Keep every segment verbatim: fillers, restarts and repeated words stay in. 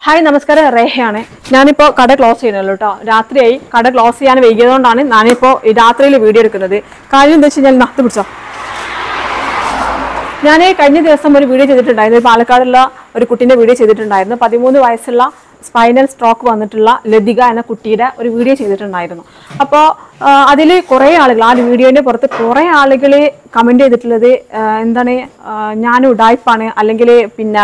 Hi നമസ്കാരം, റേഹയാണ്. ഞാനിപ്പോൾ കട ക്ലോസ് ചെയ്യണല്ലോ കേട്ടോ. രാത്രിയായി. കട ക്ലോസ് ചെയ്യാൻ വൈകിയതുകൊണ്ടാണ് ഞാനിപ്പോൾ രാത്രിയിൽ വീഡിയോ എടുക്കുന്നത്. കാര്യം എന്താ വെച്ച് കഴിഞ്ഞാൽ നത്ത് പിടിച്ചോ. ഞാൻ കഴിഞ്ഞ ദിവസം ഒരു വീഡിയോ ചെയ്തിട്ടുണ്ടായിരുന്നു. പാലക്കാടുള്ള ഒരു കുട്ടീൻ്റെ വീഡിയോ ചെയ്തിട്ടുണ്ടായിരുന്നു. പതിമൂന്ന് വയസ്സുള്ള സ്പൈനൽ സ്ട്രോക്ക് വന്നിട്ടുള്ള ലതിക എന്ന കുട്ടിയുടെ ഒരു വീഡിയോ ചെയ്തിട്ടുണ്ടായിരുന്നു. അപ്പോൾ അതിൽ കുറേ ആളുകൾ, ആ വീഡിയോൻ്റെ പുറത്ത് കുറേ ആളുകൾ കമൻറ്റ് ചെയ്തിട്ടുള്ളത് എന്താണ്, ഞാൻ ഉഡായിപ്പാണ്, അല്ലെങ്കിൽ പിന്നെ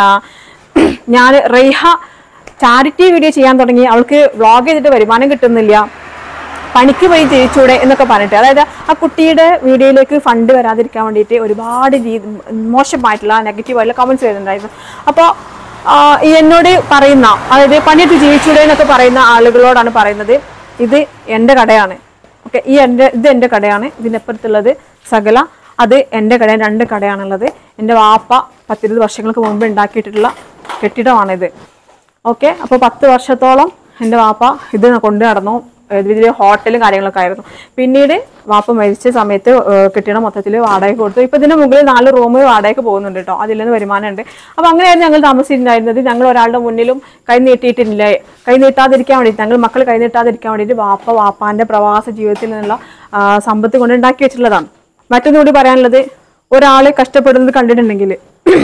ഞാൻ റേഹ ചാരിറ്റി വീഡിയോ ചെയ്യാൻ തുടങ്ങി, അവൾക്ക് വ്ളോഗ് ചെയ്തിട്ട് വരുമാനം കിട്ടുന്നില്ല, പണിക്ക് പോയി ജയിച്ചൂടെ എന്നൊക്കെ പറഞ്ഞിട്ട്, അതായത് ആ കുട്ടിയുടെ വീഡിയോയിലേക്ക് ഫണ്ട് വരാതിരിക്കാൻ വേണ്ടിയിട്ട് ഒരുപാട് രീതി മോശമായിട്ടുള്ള നെഗറ്റീവായിട്ടുള്ള കമൻറ്റ്സ് വരുന്നുണ്ടായിരുന്നു. അപ്പോൾ എന്നോട് പറയുന്ന, അതായത് പണിയിട്ട് ജീവിച്ചൂടെ എന്നൊക്കെ പറയുന്ന ആളുകളോടാണ് പറയുന്നത്, ഇത് എൻ്റെ കടയാണ്. ഓക്കെ, ഈ എൻ്റെ ഇത് എൻ്റെ കടയാണ്. ഇതിനപ്പുറത്തുള്ളത് സകല, അത് എൻ്റെ കടയാണ്. രണ്ട് കടയാണുള്ളത്. എൻ്റെ വാപ്പ പത്തിരുപത് വർഷങ്ങൾക്ക് മുമ്പ് ഉണ്ടാക്കിയിട്ടുള്ള കെട്ടിടമാണിത്. ഓക്കെ, അപ്പോൾ പത്ത് വർഷത്തോളം എൻ്റെ വാപ്പ ഇത് കൊണ്ടു നടന്നു. വലിയ ഹോട്ടലും കാര്യങ്ങളൊക്കെ ആയിരുന്നു. പിന്നീട് വാപ്പ മരിച്ച സമയത്ത് കെട്ടിടം മൊത്തത്തിൽ വാടകയ്ക്ക് കൊടുത്തു. ഇപ്പം ഇതിന് മുകളിൽ നാല് റൂം വാടകയ്ക്ക് പോകുന്നുണ്ട് കേട്ടോ. അതിൽ നിന്ന് വരുമാനമുണ്ട്. അപ്പോൾ അങ്ങനെയായിരുന്നു ഞങ്ങൾ താമസിച്ചിട്ടുണ്ടായിരുന്നത്. ഞങ്ങൾ ഒരാളുടെ മുന്നിലും കൈ നീട്ടിയിട്ടില്ല. കൈ നീട്ടാതിരിക്കാൻ വേണ്ടിയിട്ട്, ഞങ്ങൾ മക്കൾ കൈ നീട്ടാതിരിക്കാൻ വേണ്ടിയിട്ട് വാപ്പ വാപ്പാൻ്റെ പ്രവാസ ജീവിതത്തിൽ നിന്നുള്ള സമ്പത്ത് കൊണ്ട് ഉണ്ടാക്കി വെച്ചിട്ടുള്ളതാണ്. മറ്റൊന്നുകൂടി പറയാനുള്ളത്, ഒരാൾ കഷ്ടപ്പെടുന്നത് കണ്ടിട്ടുണ്ടെങ്കിൽ,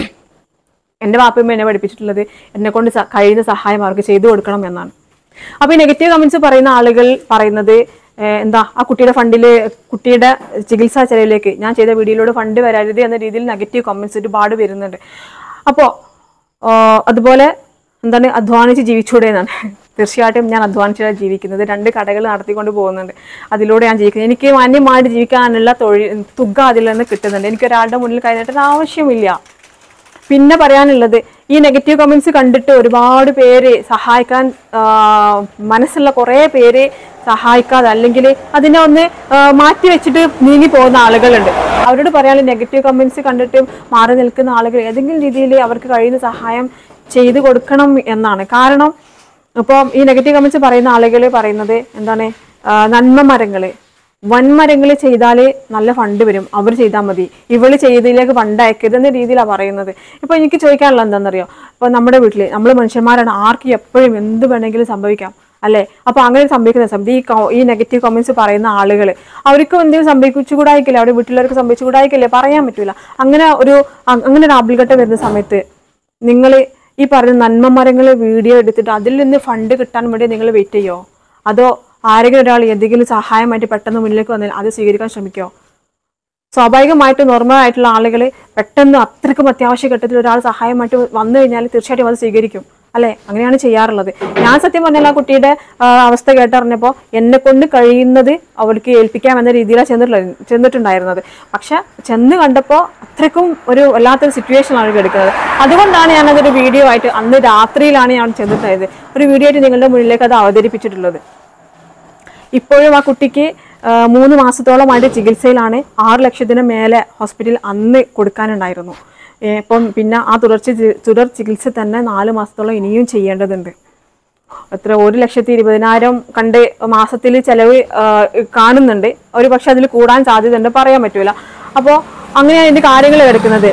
എൻ്റെ വാപ്പയും എന്നെ പഠിപ്പിച്ചിട്ടുള്ളത് എന്നെ കൊണ്ട് കഴിയുന്ന സഹായം അവർക്ക് ചെയ്തു കൊടുക്കണം എന്നാണ്. അപ്പോൾ ഈ നെഗറ്റീവ് കമൻറ്റ്സ് പറയുന്ന ആളുകൾ പറയുന്നത് എന്താ, ആ കുട്ടിയുടെ ഫണ്ടിൽ, കുട്ടിയുടെ ചികിത്സാ ചെലവിലേക്ക് ഞാൻ ചെയ്ത വീഡിയോയിലൂടെ ഫണ്ട് വരരുത് എന്ന രീതിയിൽ നെഗറ്റീവ് കമൻറ്റ്സ് ഒരുപാട് വരുന്നുണ്ട്. അപ്പോൾ അതുപോലെ എന്താണ്, അധ്വാനിച്ച് ജീവിച്ചൂടെ എന്നാണ്. തീർച്ചയായിട്ടും ഞാൻ അധ്വാനിച്ചാണ് ജീവിക്കുന്നത്. രണ്ട് കടകൾ നടത്തിക്കൊണ്ട് പോകുന്നുണ്ട്. അതിലൂടെ ഞാൻ ജീവിക്കുന്നത്. എനിക്ക് മാന്യമായിട്ട് ജീവിക്കാനുള്ള തൊഴിൽ തുക അതിൽ നിന്ന് കിട്ടുന്നുണ്ട്. എനിക്കൊരാളുടെ മുന്നിൽ കഴിഞ്ഞിട്ട് ആവശ്യമില്ല. പിന്നെ പറയാനുള്ളത്, ഈ നെഗറ്റീവ് കമൻറ്റ്സ് കണ്ടിട്ട് ഒരുപാട് പേര് സഹായിക്കാൻ മനസ്സുള്ള കുറേ പേര് സഹായിക്കാതെ, അല്ലെങ്കിൽ അതിനെ ഒന്ന് മാറ്റി വെച്ചിട്ട് നീങ്ങി പോകുന്ന ആളുകളുണ്ട്. അവരോട് പറയാനുള്ള, നെഗറ്റീവ് കമൻറ്റ്സ് കണ്ടിട്ട് മാറി നിൽക്കുന്ന ആളുകൾ ഏതെങ്കിലും രീതിയിൽ അവർക്ക് കഴിയുന്ന സഹായം ചെയ്തു കൊടുക്കണം എന്നാണ്. കാരണം ഇപ്പം ഈ നെഗറ്റീവ് കമൻറ്റ്സ് പറയുന്ന ആളുകൾ പറയുന്നത് എന്താണ്, നന്മ മരങ്ങൾ, വൻമരങ്ങൾ ചെയ്താൽ നല്ല ഫണ്ട് വരും, അവർ ചെയ്താൽ മതി, ഇവള് ചെയ്തതിലേക്ക് ഫണ്ട് അയക്കരുതെന്ന രീതിയിലാണ് പറയുന്നത്. ഇപ്പൊ എനിക്ക് ചോദിക്കാനുള്ള എന്താണെന്നറിയോ, ഇപ്പൊ നമ്മുടെ വീട്ടിൽ നമ്മൾ മനുഷ്യന്മാരാണ്, ആർക്കും എപ്പോഴും എന്ത് വേണമെങ്കിലും സംഭവിക്കാം അല്ലേ. അപ്പൊ അങ്ങനെ സംഭവിക്കുന്ന സമയത്ത് ഈ ഈ നെഗറ്റീവ് കമന്റ്സ് പറയുന്ന ആളുകൾ, അവർക്കും എന്തെങ്കിലും സംഭവിച്ചുകൂടായിക്കില്ലേ, അവിടെ വീട്ടിലുള്ളവർക്ക് സംഭവിച്ചുകൂടായിക്കില്ലേ, പറയാൻ പറ്റൂല. അങ്ങനെ ഒരു അങ്ങനെ ഒരു ആപ്പിൾഘട്ടം വരുന്ന സമയത്ത് നിങ്ങൾ ഈ പറഞ്ഞ നന്മ മരങ്ങൾ വീഡിയോ എടുത്തിട്ട് അതിൽ നിന്ന് ഫണ്ട് കിട്ടാൻ വേണ്ടി നിങ്ങൾ വെയിറ്റ് ചെയ്യോ, അതോ ആരെങ്കിലും ഒരാൾ എന്തെങ്കിലും സഹായമായിട്ട് പെട്ടെന്ന് മുന്നിലേക്ക് വന്നാൽ അത് സ്വീകരിക്കാൻ ശ്രമിക്കോ? സ്വാഭാവികമായിട്ട് നോർമൽ ആയിട്ടുള്ള ആളുകൾ പെട്ടെന്ന് അത്രയ്ക്കും അത്യാവശ്യ ഘട്ടത്തിൽ ഒരാൾ സഹായമായിട്ട് വന്നു കഴിഞ്ഞാൽ തീർച്ചയായിട്ടും അത് സ്വീകരിക്കും അല്ലേ. അങ്ങനെയാണ് ചെയ്യാറുള്ളത്. ഞാൻ സത്യം പറഞ്ഞാൽ ആ കുട്ടിയുടെ അവസ്ഥ കേട്ടറിഞ്ഞപ്പോൾ എന്നെ കൊണ്ട് കഴിയുന്നത് അവൾക്ക് ഏൽപ്പിക്കാമെന്ന രീതിയിലാണ് ചെന്നിട്ടുള്ള ചെന്നിട്ടുണ്ടായിരുന്നത്. പക്ഷെ ചെന്ന് കണ്ടപ്പോൾ അത്രയ്ക്കും ഒരു വല്ലാത്തൊരു സിറ്റുവേഷനാണ് കിടക്കുന്നത്. അതുകൊണ്ടാണ് ഞാനതൊരു വീഡിയോ ആയിട്ട്, അന്ന് രാത്രിയിലാണ് ഞാൻ ചെന്നിട്ടായത്, ഒരു വീഡിയോ ആയിട്ട് നിങ്ങളുടെ മുന്നിലേക്ക് അത് അവതരിപ്പിച്ചിട്ടുള്ളത്. ഇപ്പോഴും ആ കുട്ടിക്ക് മൂന്ന് മാസത്തോളമായിട്ട് ചികിത്സയിലാണ്. ആറ് ലക്ഷത്തിന് മേലെ ഹോസ്പിറ്റലിൽ അന്ന് കൊടുക്കാനുണ്ടായിരുന്നു. ഇപ്പം പിന്നെ ആ തുടർച്ച തുടർ ചികിത്സ തന്നെ നാല് മാസത്തോളം ഇനിയും ചെയ്യേണ്ടതുണ്ട്. എത്ര ഒരു ലക്ഷത്തി ഇരുപതിനായിരം കണ്ട് മാസത്തിൽ ചിലവ് കാണുന്നുണ്ട്. ഒരു പക്ഷെ അതിൽ കൂടാൻ സാധ്യതയുണ്ട്, പറയാൻ പറ്റൂല. അപ്പോൾ അങ്ങനെയാണ് ഇതിൻ്റെ കാര്യങ്ങൾ കിടക്കുന്നത്.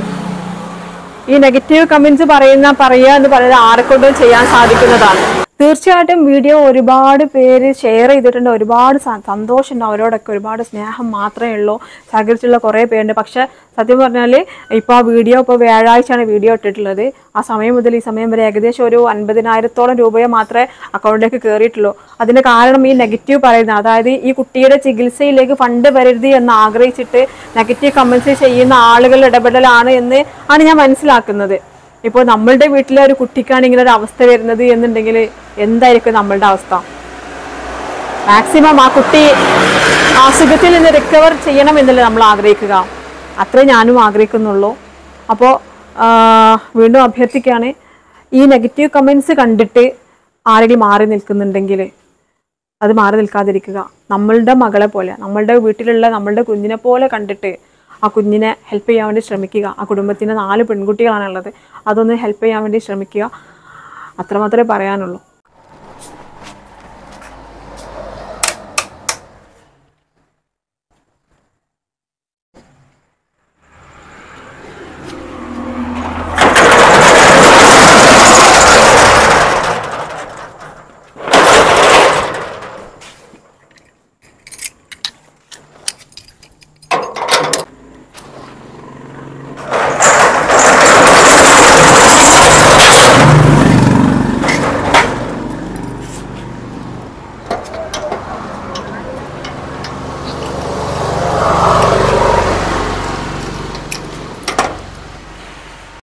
ഈ നെഗറ്റീവ് കമൻറ്റ്സ് പറയുന്ന പറയുക എന്ന് പറയുന്നത് ആരെക്കൊണ്ടും ചെയ്യാൻ സാധിക്കുന്നതാണ്. തീർച്ചയായിട്ടും വീഡിയോ ഒരുപാട് പേര് ഷെയർ ചെയ്തിട്ടുണ്ട്. ഒരുപാട് സന്തോഷമുണ്ട്, അവരോടൊക്കെ ഒരുപാട് സ്നേഹം മാത്രമേ ഉള്ളൂ. സഹകരിച്ചുള്ള കുറേ പേരുണ്ട്. പക്ഷെ സത്യം പറഞ്ഞാൽ ഇപ്പോൾ ആ വീഡിയോ ഇപ്പോൾ വ്യാഴാഴ്ചയാണ് വീഡിയോ ഇട്ടിട്ടുള്ളത്. ആ സമയം മുതൽ ഈ സമയം വരെ ഏകദേശം ഒരു അൻപതിനായിരത്തോളം രൂപയെ മാത്രമേ അക്കൗണ്ടിലേക്ക് കയറിയിട്ടുള്ളൂ. അതിന് കാരണം ഈ നെഗറ്റീവ് പറയുന്നത്, അതായത് ഈ കുട്ടിയുടെ ചികിത്സയിലേക്ക് ഫണ്ട് വരരുത് എന്ന് ആഗ്രഹിച്ചിട്ട് നെഗറ്റീവ് കമൻറ്റ്സ് ചെയ്യുന്ന ആളുകളുടെ ഇടപെടലാണ് എന്ന് ആണ് ഞാൻ മനസ്സിലാക്കുന്നത്. ഇപ്പോൾ നമ്മളുടെ വീട്ടിലെ ഒരു കുട്ടിക്കാണ് ഇങ്ങനെ ഒരു അവസ്ഥ വരുന്നത് എന്നുണ്ടെങ്കിൽ എന്തായിരിക്കും നമ്മളുടെ അവസ്ഥ? മാക്സിമം ആ കുട്ടി അസുഖത്തിൽ നിന്ന് റിക്കവർ ചെയ്യണം എന്നല്ലേ നമ്മൾ ആഗ്രഹിക്കുക. അത്രേ ഞാനും ആഗ്രഹിക്കുന്നുള്ളൂ. അപ്പോൾ വീണ്ടും അഭ്യർത്ഥിക്കുകയാണ്, ഈ നെഗറ്റീവ് കമൻറ്റ്സ് കണ്ടിട്ട് ആരെങ്കിലും മാറി നിൽക്കുന്നുണ്ടെങ്കിൽ അത് മാറി നിൽക്കാതിരിക്കുക. നമ്മളുടെ മകളെ പോലെ, നമ്മളുടെ വീട്ടിലുള്ള നമ്മളുടെ കുഞ്ഞിനെ പോലെ കണ്ടിട്ട് ആ കുഞ്ഞിനെ ഹെൽപ്പ് ചെയ്യാൻ വേണ്ടി ശ്രമിക്കുക. ആ കുടുംബത്തിന് നാല് പെൺകുട്ടികളാണുള്ളത്, അതൊന്ന് ഹെൽപ്പ് ചെയ്യാൻ വേണ്ടി ശ്രമിക്കുക. അത്രമാത്രമേ പറയാനുള്ളൂ.